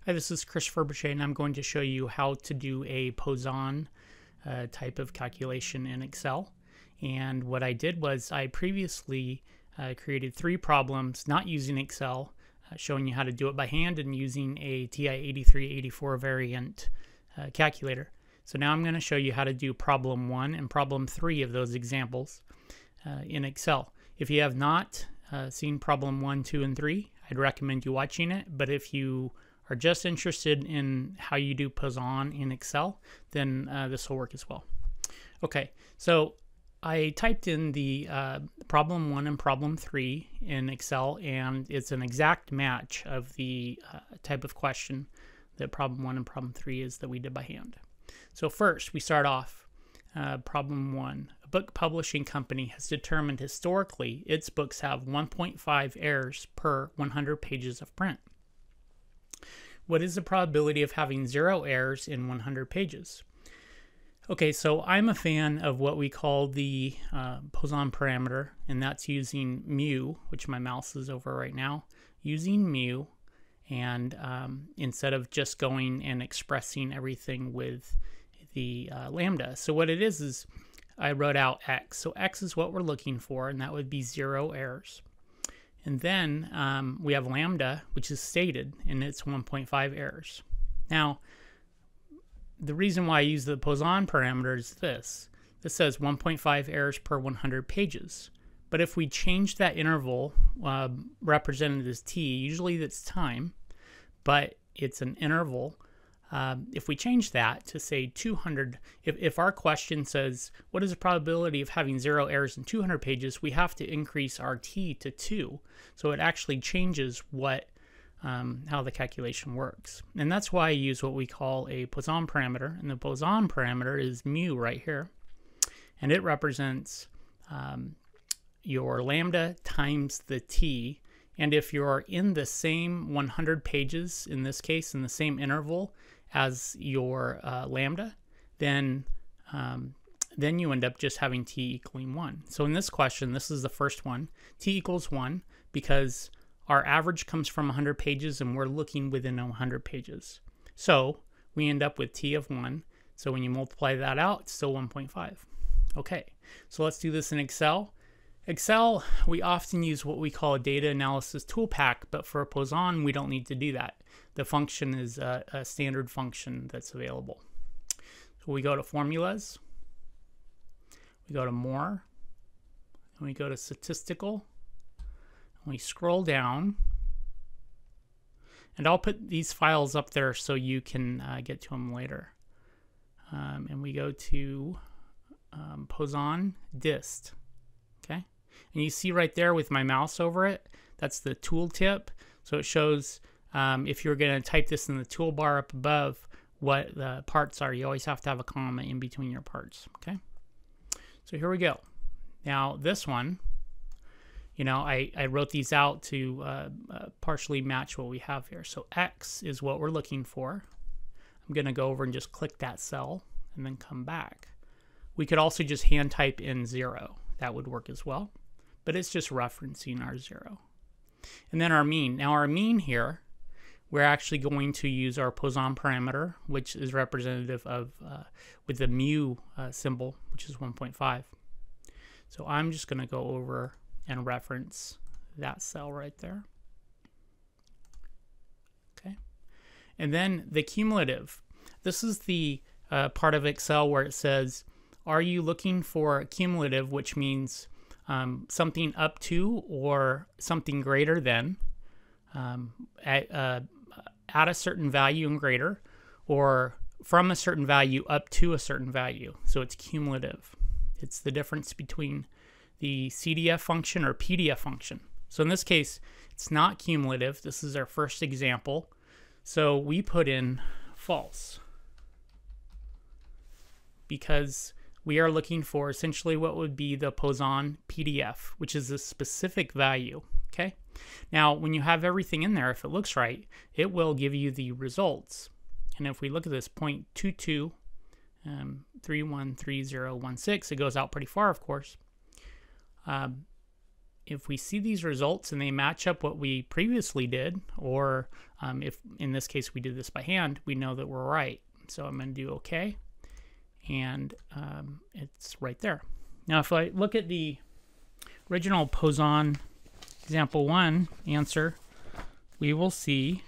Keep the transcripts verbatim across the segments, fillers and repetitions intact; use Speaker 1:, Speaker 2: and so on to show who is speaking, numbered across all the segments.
Speaker 1: Hi, this is Christopher Boucher, and I'm going to show you how to do a Poisson uh, type of calculation in Excel. And what I did was I previously uh, created three problems not using Excel, uh, showing you how to do it by hand and using a T I eighty-three eighty-four variant uh, calculator. So now I'm going to show you how to do problem one and problem three of those examples uh, in Excel. If you have not uh, seen problem one, two, and three, I'd recommend you watching it. But if you are just interested in how you do Poisson in Excel, then uh, this will work as well. Okay, so I typed in the uh, problem one and problem three in Excel, and it's an exact match of the uh, type of question that problem one and problem three is that we did by hand. So first, we start off uh, problem one. A book publishing company has determined historically its books have one point five errors per one hundred pages of print. What is the probability of having zero errors in one hundred pages? Okay, so I'm a fan of what we call the uh, Poisson parameter, and that's using mu, which my mouse is over right now, using mu, and um, instead of just going and expressing everything with the uh, lambda. So what it is is I wrote out x. So x is what we're looking for, and that would be zero errors. And then um, we have lambda, which is stated, and it's one point five errors. Now, the reason why I use the Poisson parameter is this. This says one point five errors per one hundred pages. But if we change that interval, uh, represented as t, usually that's time, but it's an interval. Um, if we change that to say two hundred, if, if our question says, what is the probability of having zero errors in two hundred pages, we have to increase our t to two. So it actually changes what, um, how the calculation works. And that's why I use what we call a Poisson parameter. And the Poisson parameter is mu right here. And it represents um, your lambda times the t. And if you're in the same one hundred pages, in this case, in the same interval as your uh, lambda, then um, then you end up just having t equaling one. So in this question, this is the first one, t equals one, because our average comes from one hundred pages and we're looking within one hundred pages. So we end up with t of one. So when you multiply that out, it's still one point five. Okay, so let's do this in Excel. Excel, we often use what we call a data analysis tool pack, but for Poisson, we don't need to do that. The function is a, a standard function that's available. So we go to formulas, we go to more, and we go to statistical, and we scroll down, and I'll put these files up there so you can uh, get to them later. Um, and we go to um, Poisson dist. Okay, and you see right there with my mouse over it, that's the tooltip. So it shows um, if you're going to type this in the toolbar up above, what the parts are. You always have to have a comma in between your parts. Okay, so here we go. Now this one, you know, I, I wrote these out to uh, uh, partially match what we have here. So X is what we're looking for. I'm going to go over and just click that cell and then come back. We could also just hand type in zero. That would work as well, but it's just referencing our zero. And then our mean. Now our mean here, we're actually going to use our Poisson parameter, which is representative of, uh, with the mu uh, symbol, which is one point five. So I'm just going to go over and reference that cell right there. Okay. And then the cumulative. This is the uh, part of Excel where it says, are you looking for cumulative, which means um, something up to or something greater than um, at, uh, at a certain value and greater, or from a certain value up to a certain value? So it's cumulative. It's the difference between the C D F function or P D F function. So in this case, it's not cumulative. This is our first example. So we put in false because we are looking for essentially what would be the Poisson P D F, which is a specific value. Okay. Now, when you have everything in there, if it looks right, it will give you the results. And if we look at this zero point two two um, three one three zero one six, it goes out pretty far, of course. Um, if we see these results and they match up what we previously did, or um, if in this case we did this by hand, we know that we're right. So I'm going to do OK, and um, it's right there. Now if I look at the original Poisson example one answer, we will see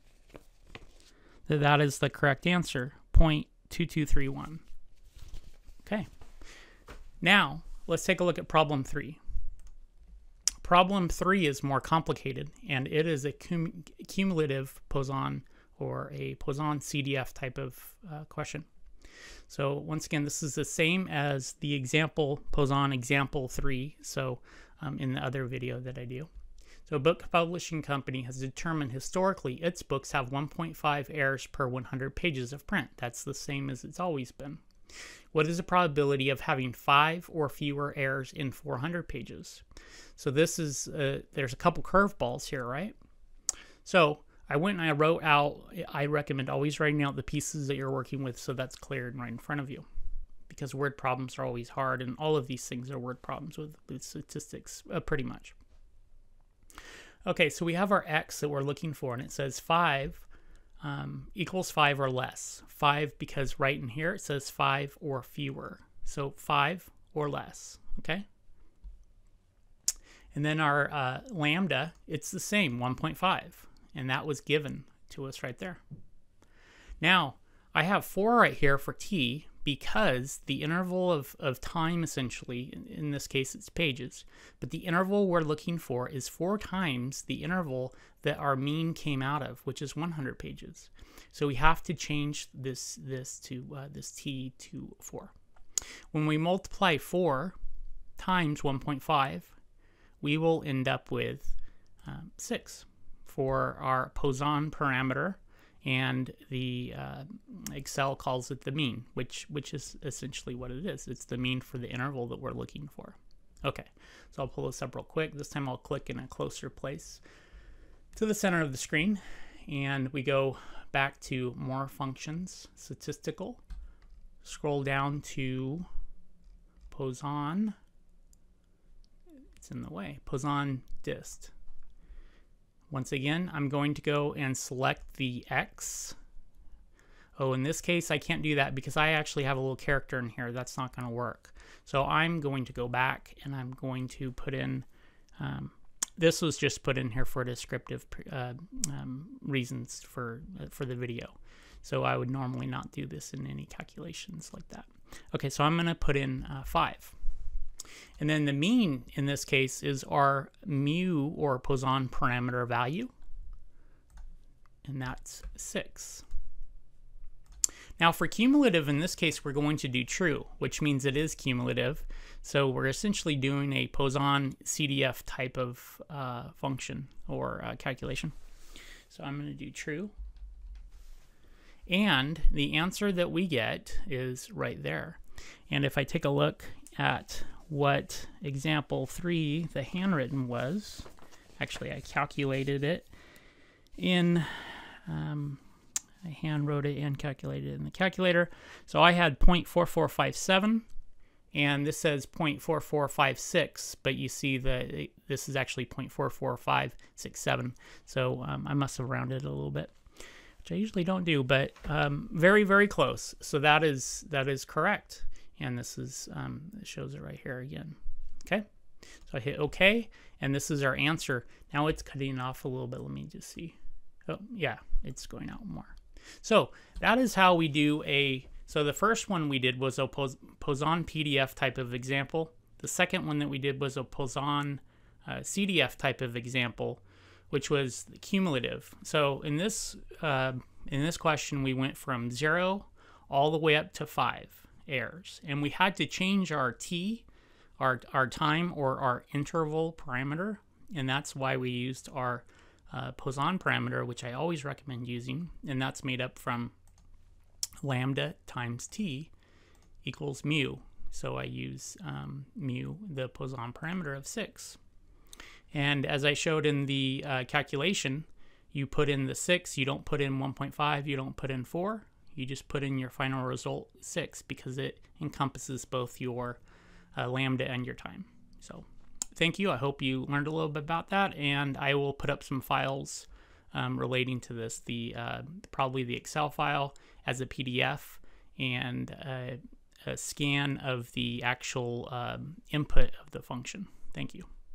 Speaker 1: that that is the correct answer, zero point two two three one. Okay. Now let's take a look at problem three. Problem three is more complicated, and it is a cum cumulative Poisson or a Poisson C D F type of uh, question. So once again, this is the same as the example Poisson example three. So um, in the other video that I do. So a book publishing company has determined historically its books have one point five errors per one hundred pages of print. That's the same as it's always been. What is the probability of having five or fewer errors in four hundred pages? So this is, uh, there's a couple curveballs here, right? So I went and I wrote out, I recommend always writing out the pieces that you're working with so that's clear and right in front of you. Because word problems are always hard, and all of these things are word problems with, with statistics, uh, pretty much. Okay, so we have our x that we're looking for, and it says five um, equals five or less. five because right in here it says five or fewer. So five or less, okay? And then our uh, lambda, it's the same, one point five. And that was given to us right there. Now, I have four right here for t because the interval of, of time, essentially, in, in this case it's pages, but the interval we're looking for is four times the interval that our mean came out of, which is one hundred pages. So we have to change this, this, to, uh, this t to four. When we multiply four times one point five, we will end up with um, six for our Poisson parameter, and the uh, Excel calls it the mean, which which is essentially what it is. It's the mean for the interval that we're looking for. Okay, so I'll pull this up real quick. This time I'll click in a closer place to the center of the screen, and we go back to more functions, statistical, scroll down to Poisson. It's in the way, Poisson dist. Once again, I'm going to go and select the X. Oh, in this case, I can't do that because I actually have a little character in here. That's not going to work. So I'm going to go back and I'm going to put in, um, this was just put in here for descriptive uh, um, reasons for, uh, for the video. So I would normally not do this in any calculations like that. Okay, so I'm going to put in uh, five. And then the mean in this case is our mu or Poisson parameter value, and that's six. Now for cumulative, in this case, we're going to do true, which means it is cumulative. So we're essentially doing a Poisson C D F type of uh, function or uh, calculation. So I'm going to do true. And the answer that we get is right there. And if I take a look at what example three, the handwritten, was, actually I calculated it in, um, I hand wrote it and calculated it in the calculator. So I had zero point four four five seven, and this says zero point four four five six, but you see that it, this is actually zero point four four five six seven. So um, I must have rounded it a little bit, which I usually don't do, but um, very, very close. So that is, that is correct. And this is, um, it shows it right here again. Okay, so I hit OK, and this is our answer. Now it's cutting off a little bit. Let me just see. Oh, yeah, it's going out more. So that is how we do a, so the first one we did was a Poisson P D F type of example. The second one that we did was a Poisson uh, C D F type of example, which was cumulative. So in this, uh, in this question, we went from zero all the way up to five errors, and we had to change our t, our, our time or our interval parameter, and that's why we used our uh, Poisson parameter, which I always recommend using, and that's made up from lambda times t equals mu. So I use um, mu, the Poisson parameter of six. And as I showed in the uh, calculation, you put in the six, you don't put in one point five, you don't put in four. You just put in your final result six because it encompasses both your uh, lambda and your time. So thank you. I hope you learned a little bit about that, and I will put up some files um, relating to this, the uh, probably the Excel file as a P D F, and uh, a scan of the actual um, input of the function. Thank you.